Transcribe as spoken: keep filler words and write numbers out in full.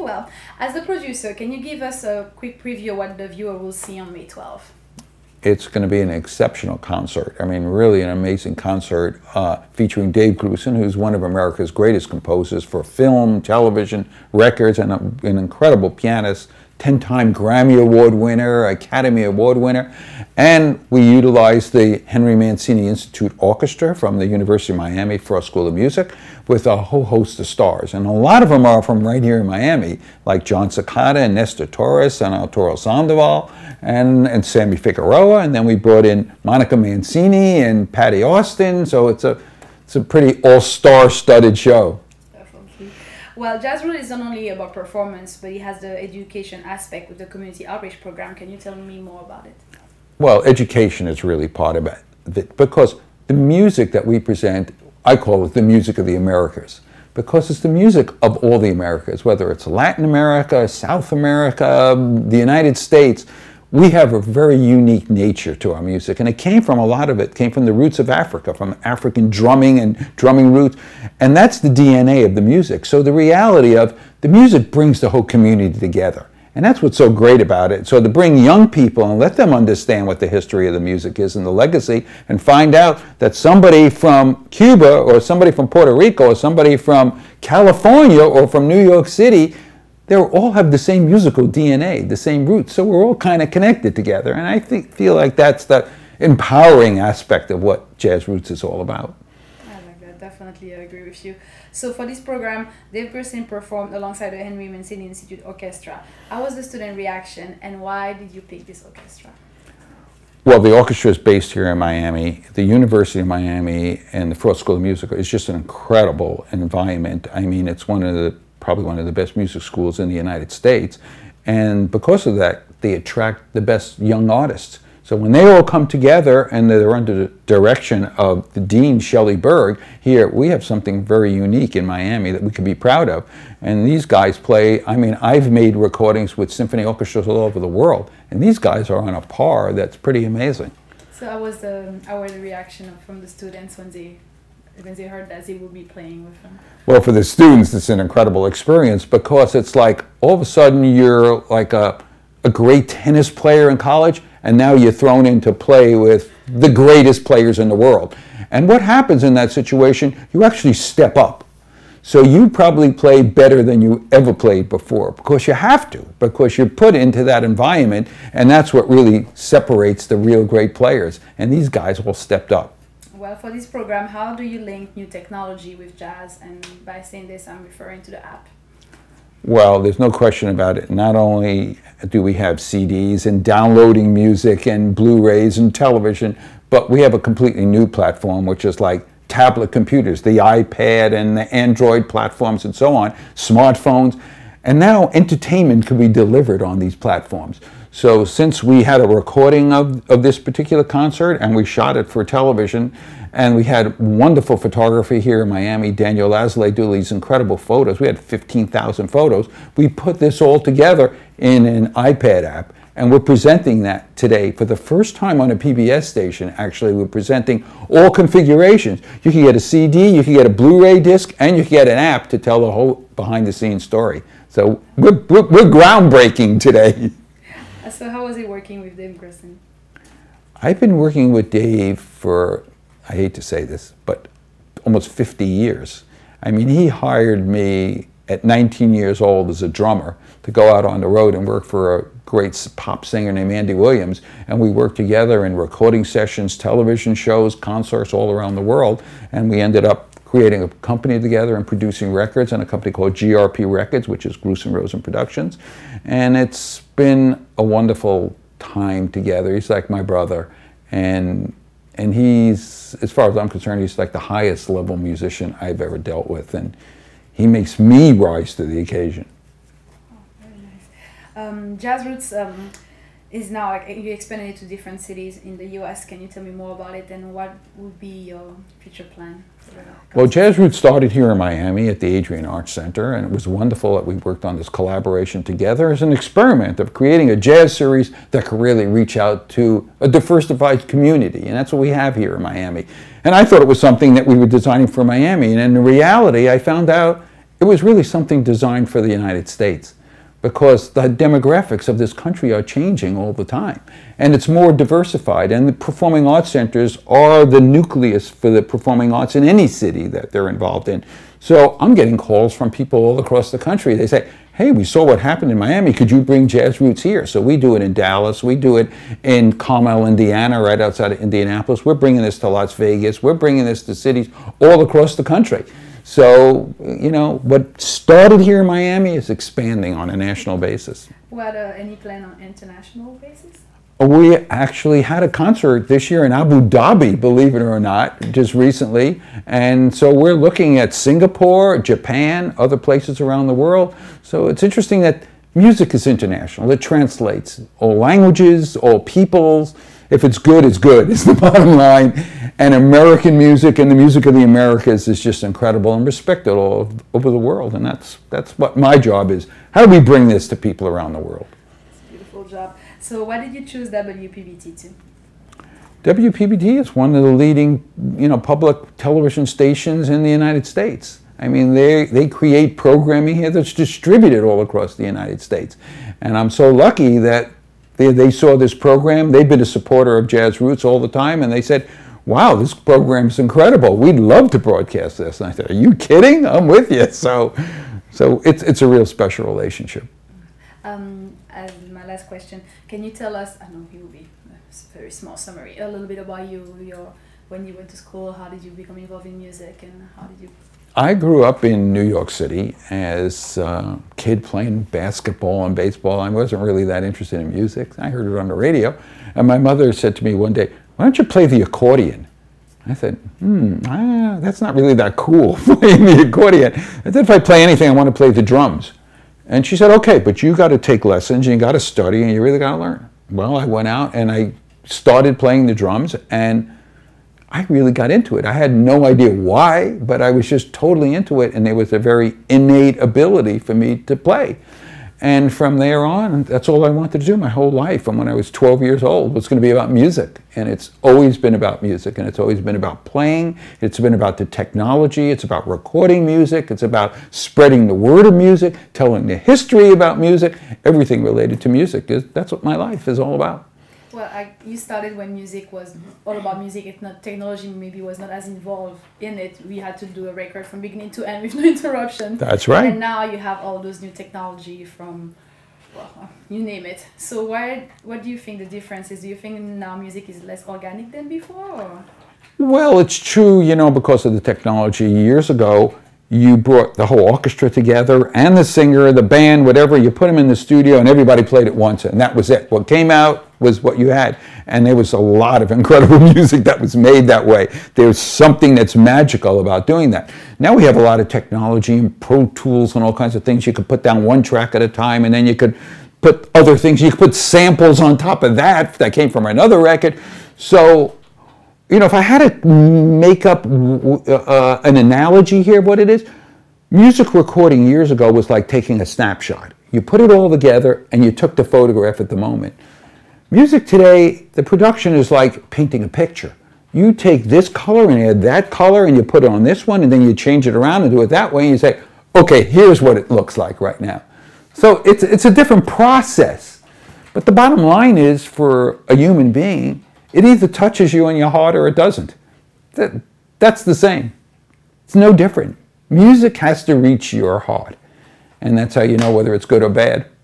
Well, as the producer, can you give us a quick preview of what the viewer will see on May twelfth? It's going to be an exceptional concert. I mean, really an amazing concert uh, featuring Dave Grusin, who's one of America's greatest composers for film, television, records, and a, an incredible pianist, ten-time Grammy Award winner, Academy Award winner. And we utilized the Henry Mancini Institute Orchestra from the University of Miami Frost School of Music with a whole host of stars. And a lot of them are from right here in Miami, like John Cicada and Nestor Torres and Arturo Sandoval and, and Sammy Figueroa. And then we brought in Monica Mancini and Patty Austin. So it's a, it's a pretty all-star studded show. Well, Jazz Roots is not only about performance, but it has the education aspect with the community outreach program. Can you tell me more about it? Well, education is really part of it, because the music that we present, I call it the music of the Americas, because it's the music of all the Americas, whether it's Latin America, South America, the United States. We have a very unique nature to our music, and it came from, a lot of it came from the roots of Africa, from African drumming and drumming roots, and that's the D N A of the music. So the reality of the music brings the whole community together, and that's what's so great about it. So to bring young people and let them understand what the history of the music is and the legacy, and find out that somebody from Cuba or somebody from Puerto Rico or somebody from California or from New York City, they all have the same musical D N A, the same roots, so we're all kind of connected together. And I think, feel like that's the empowering aspect of what Jazz Roots is all about. I like that, definitely I agree with you. So for this program, Dave Grusin performed alongside the Henry Mancini Institute Orchestra. How was the student reaction, and why did you pick this orchestra? Well, the orchestra is based here in Miami. The University of Miami and the Frost School of Music is just an incredible environment. I mean, it's one of the probably one of the best music schools in the United States, and because of that they attract the best young artists. So when they all come together and they're under the direction of the Dean Shelley Berg, here we have something very unique in Miami that we can be proud of. And these guys play, I mean, I've made recordings with symphony orchestras all over the world, and these guys are on a par that's pretty amazing. So how was the, how was the reaction from the students when they when they heard that they will be playing with them? Well, for the students, it's an incredible experience, because it's like all of a sudden you're like a, a great tennis player in college, and now you're thrown in to play with the greatest players in the world. And what happens in that situation, you actually step up. So you probably play better than you ever played before, because you have to, because you're put into that environment, and that's what really separates the real great players. And these guys all stepped up. Well, for this program, how do you link new technology with jazz? And by saying this, I'm referring to the app. Well, there's no question about it. Not only do we have C Ds and downloading music and Blu-rays and television, but we have a completely new platform, which is like tablet computers, the iPad and the Android platforms and so on, smartphones. And now entertainment can be delivered on these platforms. So since we had a recording of, of this particular concert, and we shot it for television, and we had wonderful photography here in Miami, Daniel Lasley do these incredible photos. We had fifteen thousand photos. We put this all together in an iPad app, and we're presenting that today for the first time on a P B S station. Actually, we're presenting all configurations. You can get a C D, you can get a Blu-ray disc, and you can get an app to tell the whole behind-the-scenes story. So we're, we're, we're groundbreaking today. So how was it working with Dave Grusin? I've been working with Dave for, I hate to say this, but almost fifty years. I mean, he hired me at nineteen years old as a drummer to go out on the road and work for a great pop singer named Andy Williams, and we worked together in recording sessions, television shows, concerts all around the world, and we ended up creating a company together and producing records, and a company called G R P Records, which is Grusin Rosen Productions. And it's been a wonderful time together. He's like my brother, and and he's, as far as I'm concerned, he's like the highest level musician I've ever dealt with, and he makes me rise to the occasion. Oh, very nice. Um, Jazz Roots um, is now, like, you expanded it to different cities in the U S. Can you tell me more about it, and what would be your future plan? Well, Jazz Roots started here in Miami at the Adrian Arts Center, and it was wonderful that we worked on this collaboration together as an experiment of creating a jazz series that could really reach out to a diversified community, and that's what we have here in Miami. And I thought it was something that we were designing for Miami, and in reality I found out it was really something designed for the United States, because the demographics of this country are changing all the time, and it's more diversified, and the performing arts centers are the nucleus for the performing arts in any city that they're involved in. So I'm getting calls from people all across the country. They say, hey, we saw what happened in Miami, could you bring Jazz Roots here? So we do it in Dallas, we do it in Carmel, Indiana, right outside of Indianapolis. We're bringing this to Las Vegas, we're bringing this to cities all across the country. So, you know, what started here in Miami is expanding on a national basis. What, uh, any plan on international basis? We actually had a concert this year in Abu Dhabi, believe it or not, just recently. And so we're looking at Singapore, Japan, other places around the world. So it's interesting that music is international. It translates all languages, all peoples. If it's good, it's good, is the bottom line. And American music and the music of the Americas is just incredible and respected all over the world. And that's, that's what my job is. How do we bring this to people around the world? It's a beautiful job. So why did you choose W P B T to? W P B T is one of the leading, you know, public television stations in the United States. I mean, they, they create programming here that's distributed all across the United States. And I'm so lucky that they, they saw this program. They've been a supporter of Jazz Roots all the time, and they said, wow, this program's incredible. We'd love to broadcast this. And I said, are you kidding? I'm with you. So, so it's, it's a real special relationship. Um, as my last question, can you tell us, I know it will be a very small summary, a little bit about you, your, when you went to school, how did you become involved in music, and how did you... I grew up in New York City as a kid playing basketball and baseball. I wasn't really that interested in music. I heard it on the radio, and my mother said to me one day, why don't you play the accordion? I said, hmm, ah, that's not really that cool, playing the accordion. I said, if I play anything, I want to play the drums. And she said, okay, but you got to take lessons, and you got to study, and you really got to learn. Well, I went out and I started playing the drums, and I really got into it. I had no idea why, but I was just totally into it, and there was a very innate ability for me to play. And from there on, that's all I wanted to do my whole life. From when I was twelve years old, was going to be about music. And it's always been about music, and it's always been about playing. It's been about the technology. It's about recording music. It's about spreading the word of music, telling the history about music. Everything related to music, is that's what my life is all about. Well, I, you started when music was all about music. It's not, technology maybe was not as involved in it. We had to do a record from beginning to end with no interruption. That's right. And now you have all those new technology from, well, you name it. So why, what do you think the difference is? Do you think now music is less organic than before? Or? Well, it's true, you know, because of the technology. Years ago, you brought the whole orchestra together and the singer, the band, whatever, you put them in the studio and everybody played at once, and that was it. What came out was what you had. And there was a lot of incredible music that was made that way. There's something that's magical about doing that. Now we have a lot of technology and Pro Tools and all kinds of things. You could put down one track at a time, and then you could put other things. You could put samples on top of that that came from another record. So, you know, if I had to make up uh, an analogy here, what it is, music recording years ago was like taking a snapshot. You put it all together and you took the photograph at the moment. Music today, the production is like painting a picture. You take this color and add that color and you put it on this one, and then you change it around and do it that way, and you say, okay, here's what it looks like right now. So it's, it's a different process. But the bottom line is, for a human being, it either touches you in your heart or it doesn't. That, that's the same. It's no different. Music has to reach your heart. And that's how you know whether it's good or bad.